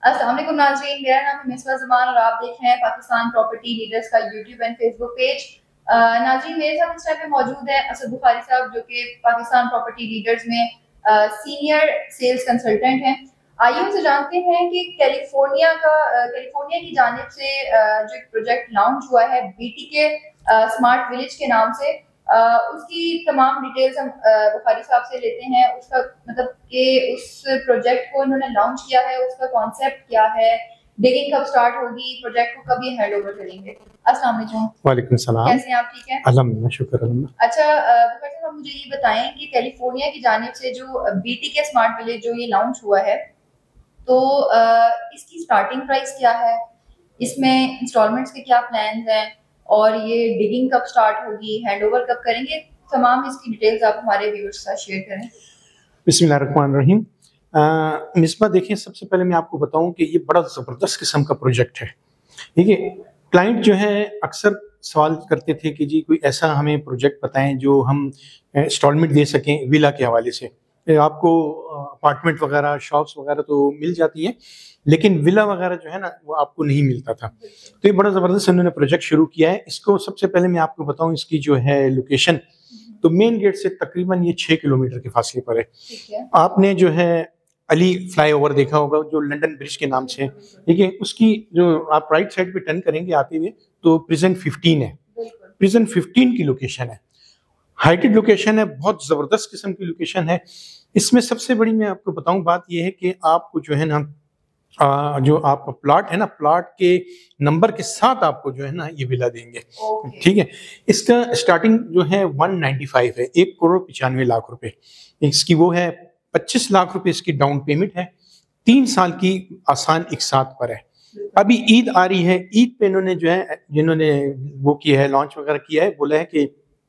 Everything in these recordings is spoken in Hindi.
अस्सलाम वालेकुम नाज़रीन, मेरा नाम है मिसबा ज़मान और आप देख रहे हैं पाकिस्तान प्रॉपर्टी लीडर्स का यूट्यूब एंड फेसबुक पेज। नाज़रीन, मेरे साथ इस टाइम पे मौजूद है असद बुखारी साहब, जो कि पाकिस्तान प्रॉपर्टी लीडर्स में सीनियर सेल्स कंसल्टेंट हैं। आइए उनसे जानते हैं कि कैलिफोर्निया की जानिब से जो एक प्रोजेक्ट लॉन्च हुआ है बीटीके स्मार्ट विलेज के नाम से, उसकी तमाम डिटेल्स हम बुखारी साहब से लेते हैं। उसका मतलब कि उस प्रोजेक्ट को इन्होंने लॉन्च किया है, उसका कॉन्सेप्ट क्या है, डिगिंग कब स्टार्ट होगी, प्रोजेक्ट को कब ये हैंड ओवर करेंगे। अस्सलाम वालेकुम। वालेकुम सलाम। कैसे हैं आप? ठीक है अल्हम्दुलिल्लाह, शुक्र अल्हम्दुलिल्लाह। अच्छा, बुखारी साहब मुझे ये बताएं कि कैलिफोर्निया की जानिब से जो बीटीके स्मार्ट विलेज जो ये लॉन्च हुआ है, तो इसकी स्टार्टिंग प्राइस क्या है, इसमें इंस्टॉलमेंट्स के क्या प्लान्स हैं, और ये डिगिंग कब स्टार्ट होगी, हैंडओवर कब करेंगे, तमाम इसकी डिटेल्स आप हमारे व्यूअर्स के साथ शेयर करें। बिस्मिल्लाहिर्रहमानिर्रहीम। मिसबा, देखिए, सबसे पहले मैं आपको बताऊं कि ये बड़ा ज़बरदस्त किस्म का प्रोजेक्ट है। ठीक है, क्लाइंट जो है अक्सर सवाल करते थे कि जी कोई ऐसा हमें प्रोजेक्ट बताएं जो हम इंस्टॉलमेंट दे सकें विला के हवाले से। आपको अपार्टमेंट वगैरह, शॉप्स वगैरह तो मिल जाती हैं, लेकिन विला वगैरह जो है ना, वो आपको नहीं मिलता था। तो ये बड़ा ज़बरदस्त उन्होंने प्रोजेक्ट शुरू किया है। इसको सबसे पहले मैं आपको बताऊं, इसकी जो है लोकेशन, तो मेन गेट से तकरीबन ये 6 किलोमीटर के फासले पर है। आपने जो है अली फ्लाईओवर देखा होगा, जो लंदन ब्रिज के नाम से है। ठीक है, उसकी जो आप राइट साइड पे टर्न करेंगे आते हुए, तो प्रिजन 15 है। प्रिजन 15 की लोकेशन है, हाइटेड लोकेशन है, बहुत ज़बरदस्त किस्म की लोकेशन है। इसमें सबसे बड़ी मैं आपको बताऊं बात यह है कि आपको जो है ना, जो आपका प्लॉट है ना, प्लॉट के नंबर के साथ आपको जो है ना ये विला देंगे। ठीक है, इसका स्टार्टिंग जो है 195 है, 1,95,00,000 रुपए इसकी वो है। 25 लाख रुपए इसकी डाउन पेमेंट है, 3 साल की आसान इकसात पर है। अभी ईद आ रही है, ईद पे इन्होंने जो है, जिन्होंने वो किया है, लॉन्च वगैरह किया है, बोला है कि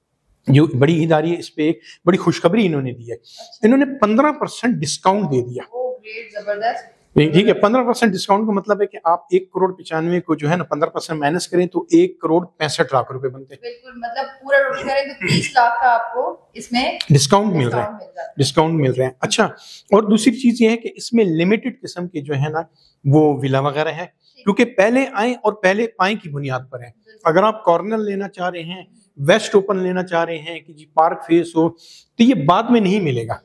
जो बड़ी ईद आ रही है, इस पे एक बड़ी खुशखबरी इन्होंने दी है। इन्होंने 15% डिस्काउंट दे दिया। जबरदस्त। ठीक है, 15% डिस्काउंट का मतलब है कि आप 1,95,00,000 को जो है ना 15% माइनस करें तो 1,65,00,000 रुपए बनते हैं। बिल्कुल, मतलब पूरा रोटी करें तो 30 लाख का आपको इसमें डिस्काउंट मिल रहा है, डिस्काउंट मिल रहा है। अच्छा, और दूसरी चीज ये है कि इसमें लिमिटेड किस्म के जो है ना वो विला वगैरह है, क्योंकि पहले आए और पहले पाए की बुनियाद पर है। अगर आप कॉर्नर लेना चाह रहे हैं, वेस्ट ओपन लेना चाह रहे हैं कि जी पार्क फेस हो, तो ये बाद में नहीं मिलेगा।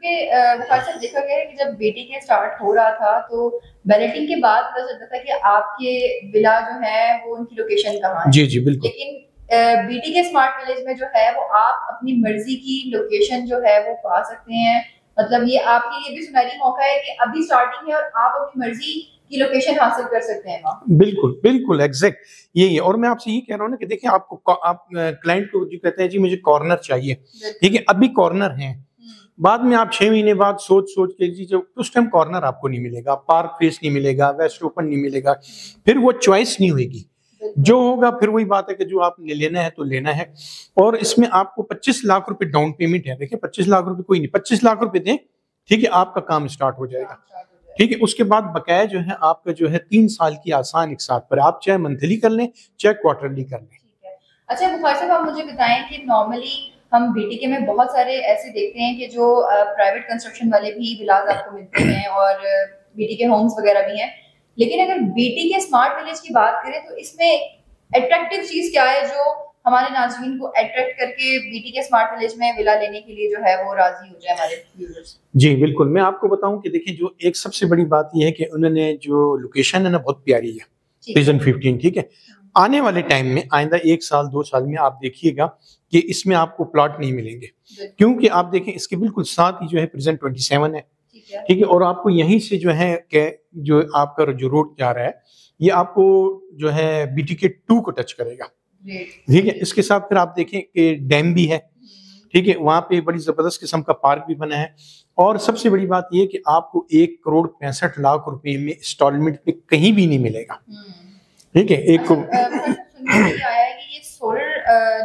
क्योंकि देखा गया है कि जब बीटीके स्टार्ट हो रहा था, तो बैलेटिंग के बाद पता चलता था कि आपके विला जो है वो उनकी लोकेशन कहाँ है। जी जी बिल्कुल। लेकिन बीटीके स्मार्ट विलेज में जो है वो आप अपनी मर्जी की लोकेशन जो है वो पा सकते हैं। मतलब ये आपके लिए भी सुनहरी मौका है कि अभी स्टार्टिंग है और आप अपनी मर्जी की लोकेशन हासिल कर सकते हैं वहाँ। बिल्कुल बिल्कुल एग्जैक्ट यही है। और मैं आपसे ये कह रहा हूँ ना कि देखिए, आपको आप क्लाइंट को जो कहते हैं जी मुझे कॉर्नर चाहिए, ठीक है, अभी कॉर्नर है, बाद में आप 6 महीने बाद सोच के जी जब उस टाइम कॉर्नर आपको नहीं मिलेगा, पार्क फेस नहीं मिलेगा, वेस्ट ओपन नहीं मिलेगा, फिर वो चॉइस नहीं होगी। जो होगा फिर वही बात है कि जो आपने लेना है तो लेना है। और इसमें आपको 25 लाख रुपए डाउन पेमेंट है। देखिए 25 लाख रुपए कोई नहीं, 25 लाख रुपए दें, ठीक है, आपका काम स्टार्ट हो जाएगा। ठीक है, उसके बाद बकाया जो है आपका जो है 3 साल की आसान इकसात पर, आप चाहे मंथली कर लें चाहे क्वार्टरली कर लें। अच्छा बुखारी साहब, आप मुझे बताएं कि नॉर्मली हम बीटीके में बहुत सारे ऐसे देखते हैं कि जो प्राइवेट कंस्ट्रक्शन वाले भी विलाज आपको मिलते हैं और बीटीके होम्स वगैरह भी हैं, लेकिन अगर बीटीके स्मार्ट विलेज की बात करें तो इसमें अट्रैक्टिव चीज क्या है जो हमारे नाज़रीन को अट्रैक्ट करके बीटीके स्मार्ट विलेज में विला लेने के लिए जो है वो राजी हो जाए हमारे व्यूअर्स? जी बिल्कुल, मैं आपको बताऊं कि देखिए, जो एक सबसे बड़ी बात यह है कि उन्होंने जो लोकेशन है ना बहुत प्यारी है, प्रिजन 15। ठीक है, आने वाले टाइम में, आइंदा 1 साल 2 साल में आप देखिएगा कि इसमें आपको प्लॉट नहीं मिलेंगे, क्योंकि आप देखें इसके बिल्कुल साथ ही जो है प्रिजन 27 है। ठीक है, और आपको यहीं से जो है कि जो आपका जो रोड जा रहा है ये आपको जो है बीटीके 2 को टच करेगा। ठीक है, इसके साथ फिर आप देखें कि डैम भी है। ठीक है, वहां पे बड़ी जबरदस्त किस्म का पार्क भी बना है। और सबसे बड़ी बात यह कि आपको 1,65,00,000 रुपए में इंस्टॉलमेंट पे कहीं भी नहीं मिलेगा। ठीक है, एक आया है कि ये सोलर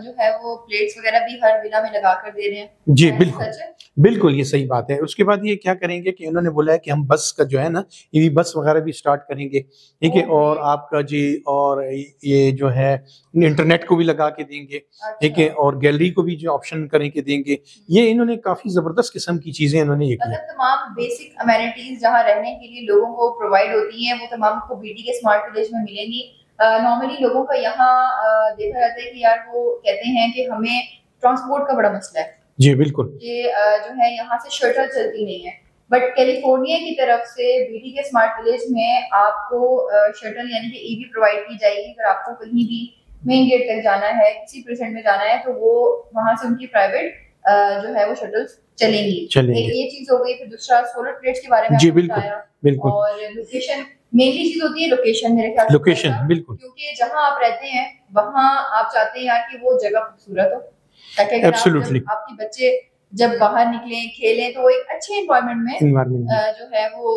जो है वो प्लेट्स वगैरह भी हर विला में लगा कर दे रहे हैं। जी क्या बिल्कुल, सच है? बिल्कुल ये सही बात है। उसके बाद ये क्या करेंगे कि उन्होंने बोला है कि हम बस का जो है ना, ईवी बस वगैरह भी स्टार्ट करेंगे, ठीक है? ओके। और आपका जी, और ये जो है इंटरनेट को भी लगा के देंगे, ठीक है? अच्छा। और गैलरी को भी जो ऑप्शन करके देंगे। ये इन्होंने काफ़ी ज़बरदस्त किस्म की चीज़ें इन्होंने ये की मतलब हैं। तमाम बेसिक अमेनिटीज जहाँ रहने के लिए लोगों को प्रोवाइड होती हैं, वो तमाम आपको बीटी के स्मार्ट विलेज में मिलेंगी। नॉर्मली लोगों का यहाँ देखा जाता है कि यार वो कहते हैं कि हमें ट्रांसपोर्ट का बड़ा मसला है जी बिल्कुल। कि जो है यहाँ से शटल चलती नहीं है, बट कैलिफोर्निया की तरफ से बीटी के स्मार्ट विलेज में आपको शटल यानी कि ईवी प्रोवाइड की जाएगी। अगर आपको कहीं भी मेन गेट तक जाना है, किसी प्रेजेंट में जाना है, तो वो वहां से उनकी प्राइवेट जो है वो शटल्स चलेंगी। ये चीज हो गई। फिर दूसरा सोलर प्लेट्स के बारे में जी आपने बिल्कुल, बताया। बिल्कुल। और लोकेशन मेनली चीज होती है, लोकेशन मेरे ख्याल से लोकेशन होगा, बिल्कुल, क्योंकि जहां आप रहते हैं वहां आप चाहते हैं यार कि वो जगह खूबसूरत हो, ताकि अगर आप एब्सोल्युटली जब आपके बच्चे जब बाहर निकले खेलें तो वो एक अच्छे एनवायरनमेंट में एनवायरनमेंट में। जो है वो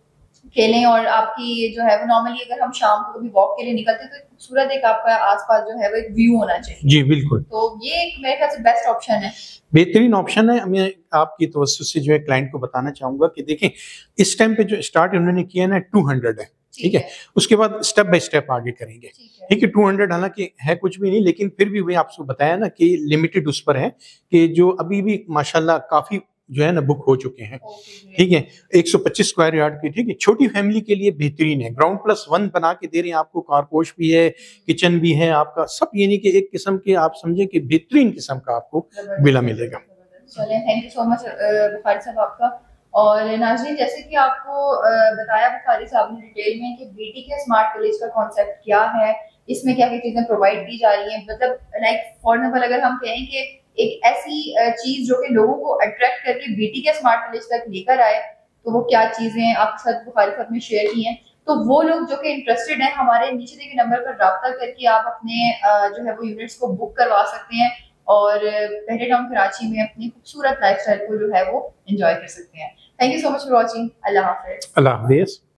खेलें। और आपकी जो है वो नॉर्मली अगर हम शाम को कभी वॉक के लिए निकलते हैं तो एक खूबसूरत एक आपका आसपास जो है वो एक व्यू होना चाहिए। जी बिल्कुल। तो ये एक मेरे ख्याल से बेस्ट ऑप्शन है, बेहतरीन ऑप्शन है। मैं आपकी तवज्जो से जो है क्लाइंट को बताना चाहूंगा कि देखें, इस टाइम पे जो स्टार्ट इन्होंने किया ना 200 है, ठीक है? उसके बाद स्टेप बाय स्टेप आगे करेंगे, ठीक है? 200 हालांकि है कुछ भी नहीं, लेकिन फिर भी वही आपको बताया ना कि लिमिटेड उस पर है कि जो अभी भी माशाल्लाह काफी जो है ना बुक हो चुके हैं, ठीक है? 125 स्क्वायर यार्ड की, ठीक है? छोटी फैमिली के लिए बेहतरीन है। ग्राउंड प्लस वन बना के दे रहे हैं आपको, कारपोश भी है, किचन भी है आपका, सब यानी कि एक किस्म के आप समझे कि बेहतरीन किस्म का आपको विला मिलेगा। चलें, thank you so much Bukhari sahib आपका। और नाज़रीन, जैसे कि आपको बताया बुखारी साहब ने डिटेल में कि बीटी के स्मार्ट विलेज का कॉन्सेप्ट क्या है, इसमें क्या क्या चीजें प्रोवाइड की जा रही हैं। मतलब लाइक फॉर एग्जांपल अगर हम कहें कि एक ऐसी चीज जो कि लोगों को अट्रैक्ट करके बीटी के स्मार्ट विलेज तक लेकर आए, तो वो क्या चीजें आपके साथ बुखारी साहब ने शेयर की हैं। तो वो लोग जो कि इंटरेस्टेड हैं, हमारे नीचे दिए गए नंबर पर राब्ता करके आप अपने जो है वो यूनिट्स को बुक करवा सकते हैं और पहले टाउन कराची में अपनी खूबसूरत लाइफस्टाइल को जो है वो एंजॉय कर सकते हैं। Thank you so much for watching. अल्लाह हाफिज। अल्लाह हाफिज।